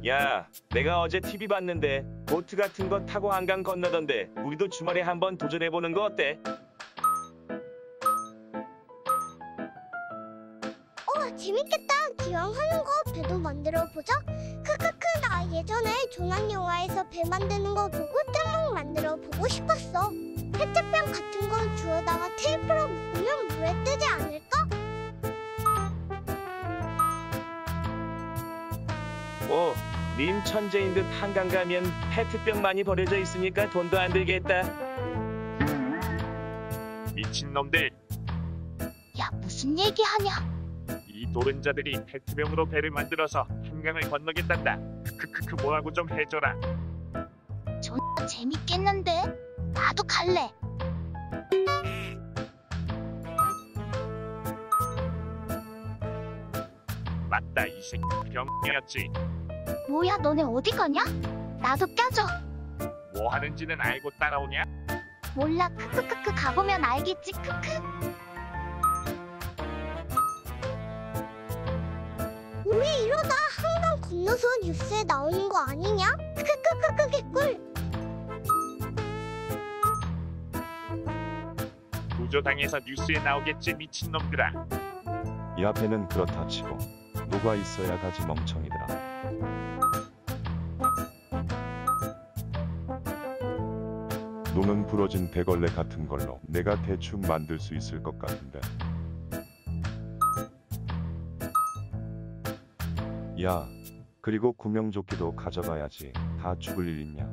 야, 내가 어제 TV 봤는데 보트 같은 거 타고 한강 건너던데 우리도 주말에 한번 도전해보는 거 어때? 재밌겠다. 기왕 하는 거 배도 만들어 보자. 크크크, 나 예전에 조난 영화에서 배 만드는 거 보고 떼먹 만들어 보고 싶었어. 페트병 같은 거 주워다가 테이프로 묶으면 물에 뜨지 않을까? 오, 님 천재인 듯 한강 가면 페트병 많이 버려져 있으니까 돈도 안 들겠다. 미친놈들, 야, 무슨 얘기하냐? 이 노른자들이 페트병으로 배를 만들어서 한강을 건너겠단다. 크크크크, 뭐하고 좀 해줘라. 존나 재밌겠는데? 나도 갈래. 맞다, 이 새끼 병이었지. 뭐야, 너네 어디 가냐? 나도 껴줘. 뭐 하는지는 알고 따라오냐? 몰라, 크크크크, 가보면 알겠지, 크크. 우리 이러다 한강 건너서 뉴스에 나오는 거 아니냐? 크크크크, 개꿀. 구조당해서 뉴스에 나오겠지, 미친놈들아. 이 앞에는 그렇다 치고 누가 있어야 가지 멍청이들아. 노는 부러진 대걸레 같은 걸로 내가 대충 만들 수 있을 것 같은데. 야, 그리고 구명조끼도 가져가야지. 다 죽을 일 있냐?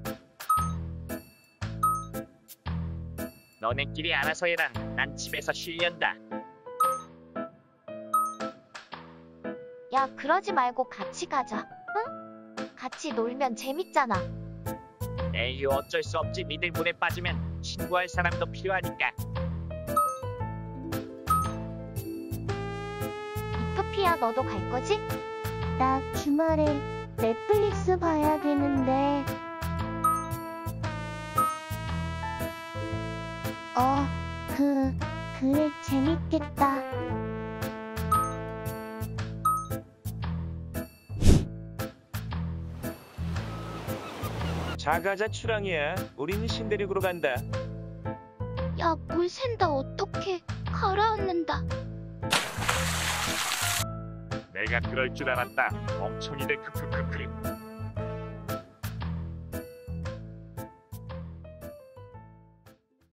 너네끼리 알아서 해라. 난 집에서 쉬련다. 야, 그러지 말고 같이 가자, 응? 같이 놀면 재밌잖아. 에휴, 어쩔 수 없지. 니들 문에 빠지면 친구할 사람도 필요하니까. 이프피야, 너도 갈 거지? 나 주말에 넷플릭스 봐야 되는데. 그래, 재밌겠다. 자, 가자 추랑이야. 우린 신대륙으로 간다. 야, 물 샌다. 어떡해. 가라앉는다. 내가 그럴 줄 알았다. 멍청이들, 크크크크.